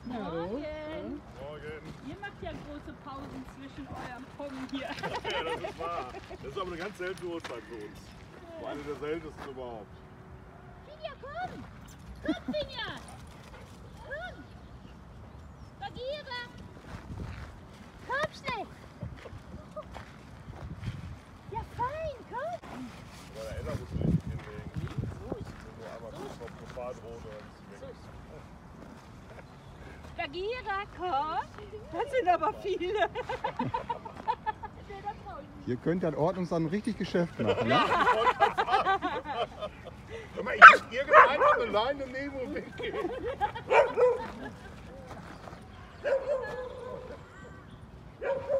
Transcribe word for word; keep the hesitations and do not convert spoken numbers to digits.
Morgen. Morgen. Ihr macht ja große Pausen zwischen eurem Kommen hier. Ja, das ist wahr. Das ist aber eine ganz seltene Uhrzeit für uns. Ja. Eine der seltensten überhaupt. Finja, komm! Komm, Finja! Komm! Bagheera! Komm schnell! Ja, fein, komm! Aber der Ella muss richtig hinlegen. So, ich bin nur einmal kurz auf Profadraute und ist weg. Bagheera, komm! Das sind aber viele. Ihr könnt das Ordnungsamt ein richtig Geschäft machen, ne? Ja, ich wollte gerade sagen. Hör mal, ich muss irgendeiner eine Leine nehmen und weggehen. Ja.